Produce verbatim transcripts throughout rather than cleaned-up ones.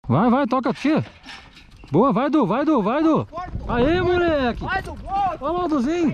Vai, vai, toca, tia. Boa, vai, Du, vai, Du, vai, Du. Aê, moleque. Vai, Du, bora. Olha lá, Duzinho.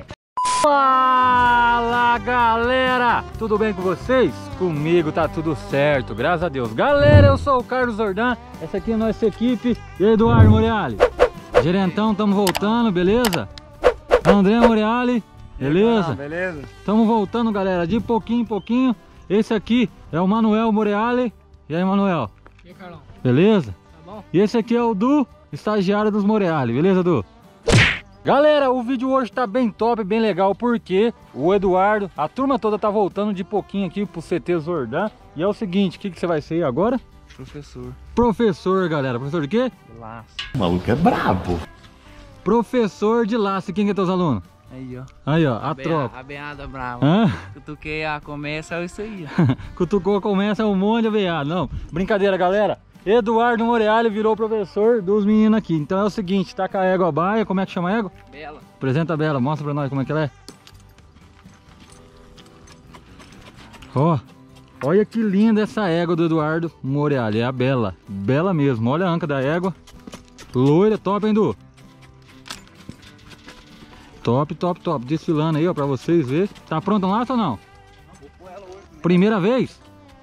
Fala, galera. Tudo bem com vocês? Comigo tá tudo certo, graças a Deus. Galera, eu sou o Carlos Zordan. Essa aqui é a nossa equipe. E Eduardo Moreali. Gerentão, estamos voltando, beleza? André Moreali, beleza? Não, beleza? Estamos voltando, galera, de pouquinho em pouquinho. Esse aqui é o Manuel Moreali. E aí, Manuel? E aí, Carlão? Beleza? Tá bom? E esse aqui é o Du, estagiário dos Moreali, beleza, Du? Galera, o vídeo hoje tá bem top, bem legal, porque o Eduardo, a turma toda tá voltando de pouquinho aqui pro C T Zordan. E é o seguinte, o que, que você vai ser agora? Professor. Professor, galera. Professor de quê? Laço. O maluco é brabo. Professor de laço. E quem que é teus alunos? Aí, ó. Aí, ó, a, A tropa. A beada brava. Hã? Cutuquei a começa, é isso aí, ó. Cutucou, começa um monte de veado. Não, brincadeira, galera. Eduardo Moreali virou professor dos meninos aqui. Então é o seguinte, tá com a égua baia. Como é que chama a égua? Bela. Apresenta a Bela, mostra pra nós como é que ela é. Ó, olha que linda essa égua do Eduardo Moreali. É a Bela, Bela mesmo. Olha a anca da égua. Loira, top, hein, Du? Top, top, top. Desfilando aí, ó, pra vocês verem. Tá pronto lá ou não? Não, vou pôr ela hoje mesmo. Primeira vez?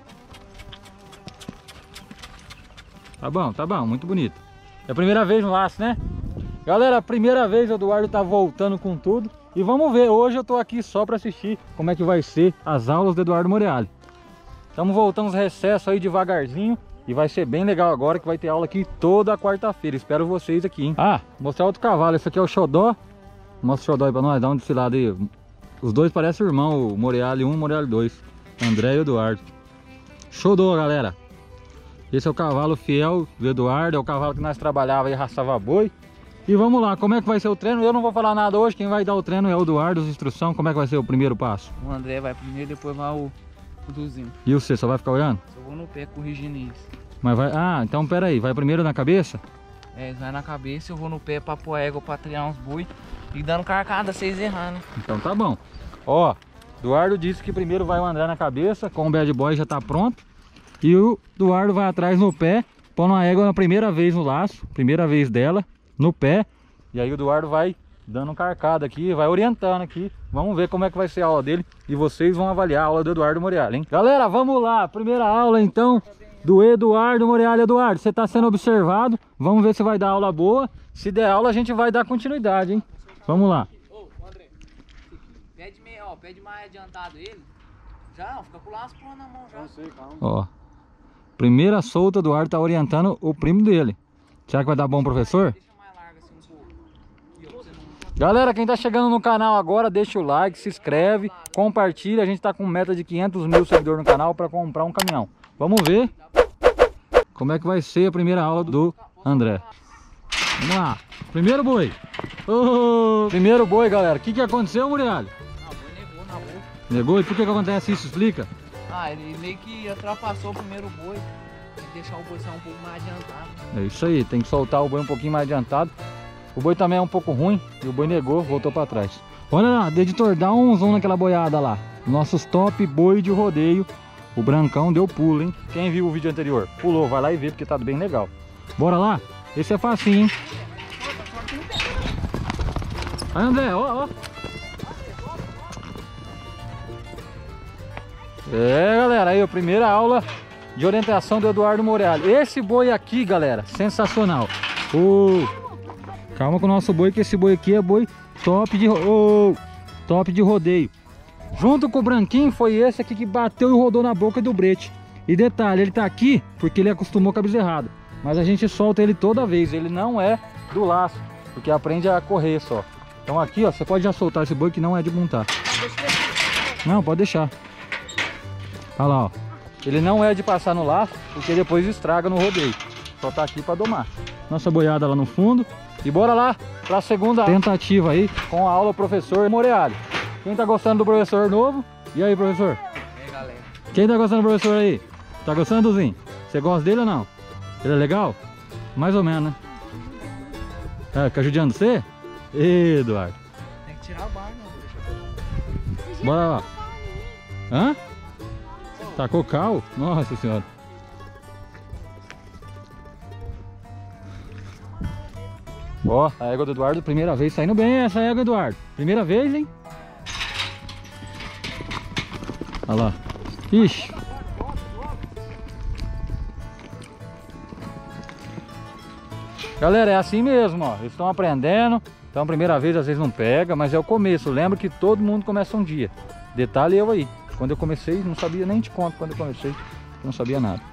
Tá bom, tá bom, muito bonito. É a primeira vez no laço, né? Galera, a primeira vez o Eduardo tá voltando com tudo. E vamos ver, hoje eu tô aqui só pra assistir como é que vai ser as aulas do Eduardo Moreali. Estamos voltando os recessos aí devagarzinho. E vai ser bem legal agora que vai ter aula aqui toda quarta-feira. Espero vocês aqui, hein? Ah, mostrar outro cavalo. Esse aqui é o Xodó. Mostra o Xodó aí pra nós, dá um desfilado aí. Os dois parecem irmão, o Moreali um e o Moreali dois. André e o Eduardo. Xodó, galera. Esse é o cavalo fiel do Eduardo. É o cavalo que nós trabalhava e raçava boi. E vamos lá, como é que vai ser o treino? Eu não vou falar nada hoje. Quem vai dar o treino é o Eduardo, as instruções. Como é que vai ser o primeiro passo? O André vai primeiro, depois vai o, o Duzinho. E você, só vai ficar olhando? Só vou no pé corrigindo isso. Mas vai... Ah, então pera aí. Vai primeiro na cabeça? É, vai na cabeça, eu vou no pé pra pôr égua, pra triar uns boi. E dando carcada, vocês errar, né? Então tá bom. Ó, Eduardo disse que primeiro vai o André na cabeça, com o bad boy já tá pronto. E o Eduardo vai atrás no pé, pondo a égua na primeira vez no laço, primeira vez dela, no pé. E aí o Eduardo vai dando carcada aqui, vai orientando aqui. Vamos ver como é que vai ser a aula dele. E vocês vão avaliar a aula do Eduardo Moreali, hein? Galera, vamos lá. Primeira aula então do Eduardo Moreali. Eduardo, você tá sendo observado. Vamos ver se vai dar aula boa. Se der aula a gente vai dar continuidade, hein? Vamos lá. Ô, André, pede meio, ó, pede mais adiantado ele. Já, ó, fica com o laço pô na mão já. Não sei, calma. Ó, primeira solta, o Eduardo tá orientando o primo dele. Será que vai dar bom, professor? Deixa mais larga assim um pouco. E, ó, você não... Galera, quem tá chegando no canal agora, deixa o like, se inscreve, compartilha. A gente tá com meta de quinhentos mil seguidores no canal para comprar um caminhão. Vamos ver como é que vai ser a primeira aula do André. Vamos lá, primeiro boi. Oh, primeiro boi, galera. O que que aconteceu, Moreali? Ah, o boi negou na boca. Negou? E por que que acontece isso? Explica. Ah, ele meio que ultrapassou o primeiro boi. Tem que deixar o boi sair um pouco mais adiantado. É isso aí, tem que soltar o boi um pouquinho mais adiantado. O boi também é um pouco ruim e o boi negou, voltou pra trás. Olha lá, editor, dá um zoom naquela boiada lá. Nossos top boi de rodeio. O brancão deu pulo, hein? Quem viu o vídeo anterior? Pulou, vai lá e vê porque tá bem legal. Bora lá? Esse é facinho, hein? Aí, André, ó, ó. É, galera, aí a primeira aula de orientação do Eduardo Moreali. Esse boi aqui, galera, sensacional. Oh, calma com o nosso boi, que esse boi aqui é boi top de, oh, top de rodeio. Junto com o branquinho foi esse aqui que bateu e rodou na boca do brete. E detalhe, ele tá aqui porque ele acostumou com a bezerrada. Mas a gente solta ele toda vez, ele não é do laço, porque aprende a correr só. Então aqui, ó, você pode já soltar esse boi que não é de montar. Não, pode deixar. Olha lá, ó. Ele não é de passar no laço, porque depois estraga no rodeio. Só tá aqui pra domar. Nossa boiada lá no fundo. E bora lá pra segunda tentativa aí com a aula professor Moreali. Quem tá gostando do professor novo? E aí, professor? E aí, galera? Quem tá gostando do professor aí? Tá gostando, Duzinho? Você gosta dele ou não? Ele é legal? Mais ou menos, né? É, fica ajudando você? Ê, Eduardo. Tem que tirar a barra, não. Deixa eu... Bora lá. Hã? Tacou cal? Nossa senhora. Ó, a égua do Eduardo, primeira vez saindo bem essa égua, Eduardo. Primeira vez, hein? Olha lá. Ixi. Galera, é assim mesmo, ó. Eles estão aprendendo. Então, primeira vez às vezes não pega, mas é o começo. Lembra que todo mundo começa um dia. Detalhe eu aí. Quando eu comecei, não sabia, nem te conto quando eu comecei. Não sabia nada.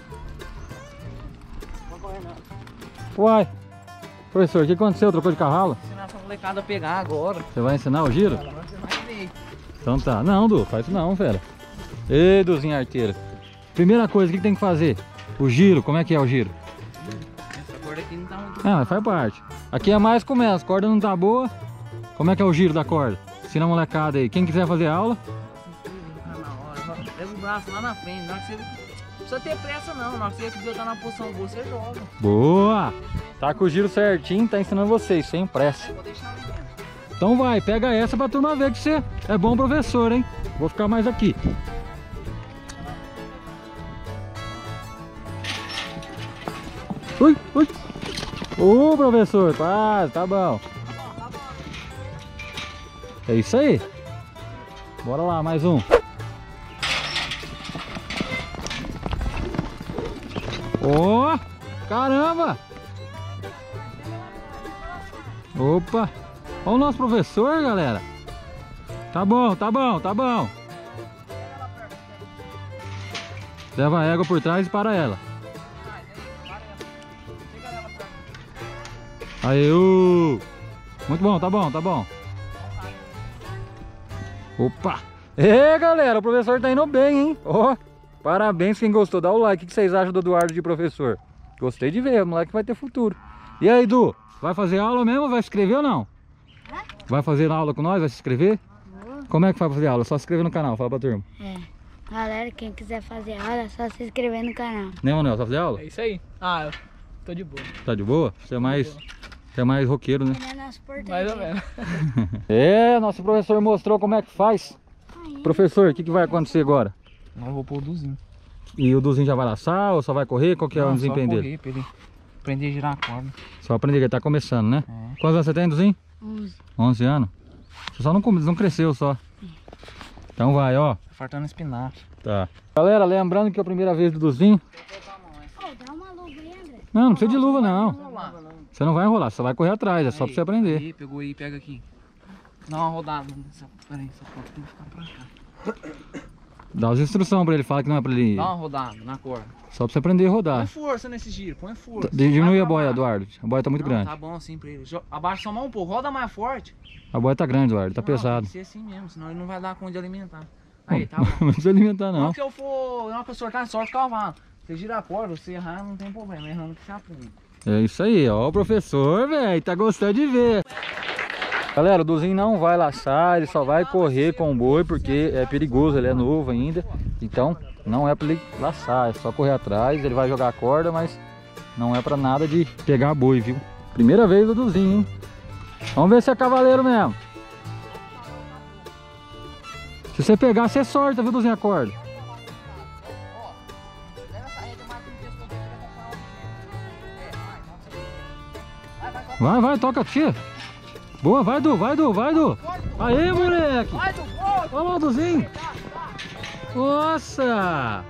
Uai. Professor, o que aconteceu? Trocou de cavalo? Vou ensinar essa molecada a pegar agora. Você vai ensinar o giro? Ela vai ensinar direito. Então tá. Não, Du, faz isso não, fera. Ei, Duzinho arteira. Primeira coisa, o que, que tem que fazer? O giro, como é que é o giro? Essa corda aqui não tá muito... Ah, mas faz parte. Aqui é mais como é, as cordas não tá boa. Como é que é o giro da corda? Ensina a molecada aí. Quem quiser fazer aula. Pega o braço lá na frente. Não precisa ter pressa não. Na hora que você tá na posição boa, você joga. Boa! Tá com o giro certinho, tá ensinando vocês, sem pressa. Vou deixar ali dentro. Então vai, pega essa pra turma ver que você é bom professor, hein? Vou ficar mais aqui. Ui, ui. Ô, professor, quase, tá bom. É isso aí. Bora lá, mais um. Ó, oh, caramba. Opa. Olha o nosso professor, galera. Tá bom, tá bom, tá bom. Leva a égua por trás e para ela. Aí, uh. Muito bom, tá bom, tá bom. Opa! É, galera, o professor tá indo bem, hein? Ó, oh, parabéns quem gostou. Dá o like. O que vocês acham do Eduardo de professor? Gostei de ver, o moleque vai ter futuro. E aí, Edu, vai fazer aula mesmo? Vai se inscrever ou não? Vai fazer aula com nós? Vai se inscrever? Vou. Como é que vai fazer aula? Só se inscrever no canal, fala pra turma. É. Galera, quem quiser fazer aula, é só se inscrever no canal. Né, Manuel? Só fazer aula? É isso aí. Ah, eu tô de boa. Tá de boa? Você é mais, você é mais roqueiro, né? Ele é nosso porteiro. Mais ou menos. É, nosso professor mostrou como é que faz. Aí. Professor, o que, que vai acontecer agora? Não, eu vou pôr o Duzinho. E o Duzinho já vai laçar ou só vai correr? Qual que é o desempenho dele? Pra ele aprender a girar a corda. Só aprender, que ele tá começando, né? É. Quantos anos você tem, Duzinho? onze. onze anos? Você só não, come- não cresceu só. Então vai, ó. Tá faltando espinafre. Tá. Galera, lembrando que é a primeira vez do Duzinho. Oh, dá uma luva aí, André. Não, não precisa de luva não. Vamos lá. Você não vai enrolar, você vai correr atrás, é só pra você aprender. Aí, pegou aí, pega aqui. Dá uma rodada. Nessa... Pera aí, essa corda tem que ficar pra cá. Dá as instruções pra ele, fala que não é pra ele. Dá uma rodada na corda. Só pra você aprender a Põe rodar. força nesse giro, põe força. Diminui Vai a pra boia, baixo. Eduardo. A boia tá muito Não, grande. Tá bom assim pra ele. Jo- Abaixa só mais um pouco, roda mais forte. A boia tá grande, Eduardo, tá Não, pesado. Tem que ser assim mesmo, senão ele não vai dar conta de alimentar. Aí, tá bom. Não precisa alimentar Não não. que eu for, não que eu sortar, sorte o cavalo. Você gira a corda, você errar, não tem problema, errando que você aprende. É isso aí, ó. O professor, velho, tá gostando de ver. Galera, o Duzinho não vai laçar, ele só vai correr com o boi porque é perigoso, ele é novo ainda. Então, não é pra ele laçar, é só correr atrás, ele vai jogar a corda, mas não é pra nada de pegar boi, viu? Primeira vez do Duzinho, hein? Vamos ver se é cavaleiro mesmo. Se você pegar, você sorta, viu, Duzinho, a corda. Vai, vai, toca, tia. Boa, vai, Du, vai, Du, vai, Du. Aê, moleque. Vai, do fogo! Olha lá o Duzinho. Nossa.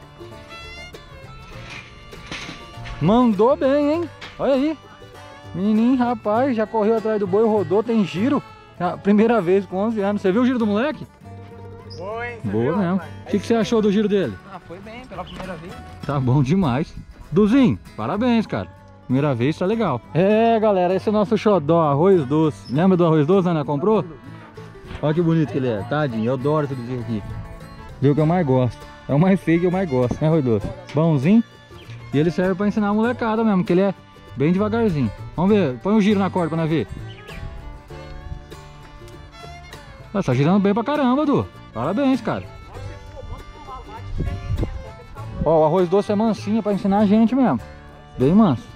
Mandou bem, hein? Olha aí. Menininho, rapaz, já correu atrás do boi, rodou, tem giro. A primeira vez com onze anos. Você viu o giro do moleque? Foi, Boa mesmo. O que, que você achou do giro dele? Ah, foi bem, pela primeira vez. Tá bom demais. Duzinho, parabéns, cara. Primeira vez, tá legal. É, galera, esse é o nosso xodó, arroz doce. Lembra do arroz doce, Ana? Comprou? Olha que bonito que ele é. Tadinho, eu adoro esse Duzinho aqui. Viu o que eu mais gosto. É o mais feio que eu mais gosto, né, arroz doce? Bonzinho. E ele serve pra ensinar a molecada mesmo, que ele é bem devagarzinho. Vamos ver, põe um giro na corda pra nós ver. Ah, tá girando bem pra caramba, Du. Parabéns, cara. Ó, o arroz doce é mansinho, é pra ensinar a gente mesmo. Bem manso.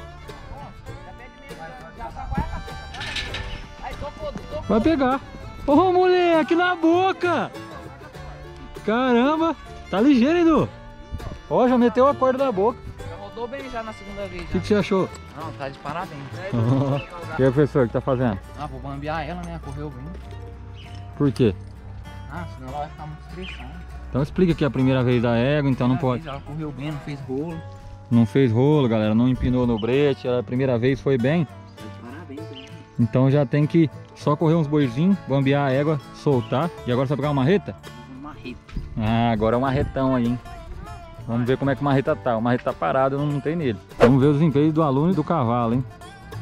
Vai pegar. Ô, moleque, na boca! Caramba! Tá ligeiro, hein, Du? Ó, já meteu a corda na boca. Rodou bem já na segunda vez. O que, que você achou? Não, tá de parabéns. O que é, professor, que tá fazendo? Ah, vou bambear ela, né? Correu bem. Por quê? Ah, senão ela vai ficar muito estressada. Então explica que é a primeira vez da égua, então não Primeira pode. vez Ela correu bem, não fez rolo. Não fez rolo, galera, não empinou no brete, a primeira vez foi bem. Tá de parabéns, hein? Então já tem que só correr uns boizinhos, bambear a égua, soltar. E agora você vai pegar uma marreta? Um marreta. Ah, agora é um marretão aí, hein? Vamos ver como é que o marreta tá. O marreta tá parado, não, não tem nele. Vamos ver os desempenhos do aluno e do cavalo, hein?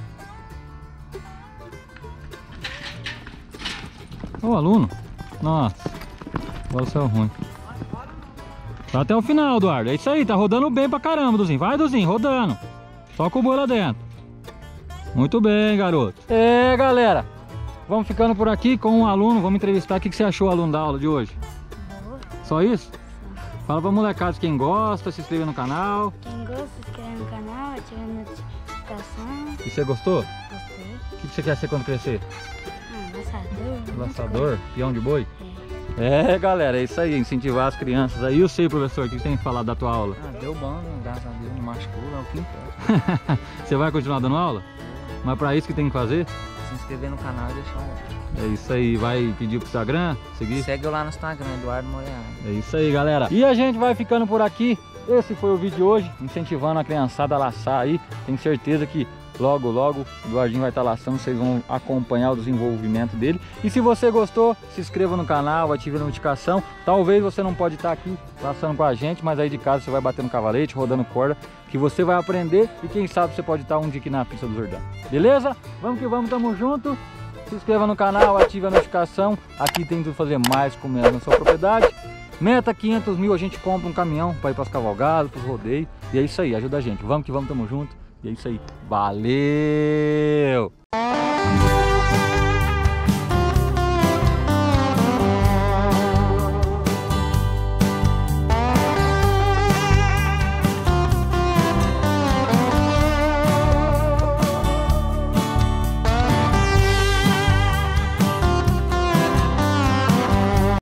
Ô, aluno. Nossa, agora saiu ruim. Tá até o final, Eduardo. É isso aí, tá rodando bem pra caramba, Duzinho. Vai, Duzinho, rodando. Só com o boi lá dentro. Muito bem, garoto. É, galera. Vamos ficando por aqui com um aluno. Vamos entrevistar. O que você achou, aluno, da aula de hoje? Boa. Só isso? Fala pra molecada quem gosta, se inscreva no canal. Quem gosta, se inscreve no canal, ativa a notificação. E você gostou? Gostei. O que você quer ser quando crescer? Ah, laçador. Laçador? Peão de boi? É, galera, é isso aí, incentivar as crianças. Aí eu sei, professor, o que você tem que falar da tua aula? Ah, deu bom, né? Graças a Deus, não machucou, é o que importa. Você vai continuar dando aula? Mas pra isso que tem que fazer? Se inscrever no canal e deixar um like. É isso aí, vai pedir pro Instagram, seguir? Segue eu lá no Instagram, Eduardo Moreira. É isso aí, galera. E a gente vai ficando por aqui. Esse foi o vídeo de hoje, incentivando a criançada a laçar aí. Tenho certeza que logo, logo o Eduardinho vai estar laçando, vocês vão acompanhar o desenvolvimento dele. E se você gostou, se inscreva no canal, ative a notificação. Talvez você não pode estar aqui laçando com a gente, mas aí de casa você vai batendo cavalete, rodando corda, que você vai aprender e quem sabe você pode estar um dia aqui na pista do Jordão. Beleza? Vamos que vamos, tamo junto. Se inscreva no canal, ative a notificação. Aqui tem tudo fazer mais com menos na sua propriedade. Meta quinhentos mil, a gente compra um caminhão para ir para as cavalgadas, para os rodeios. E é isso aí, ajuda a gente. Vamos que vamos, tamo junto. E é isso aí. Valeu!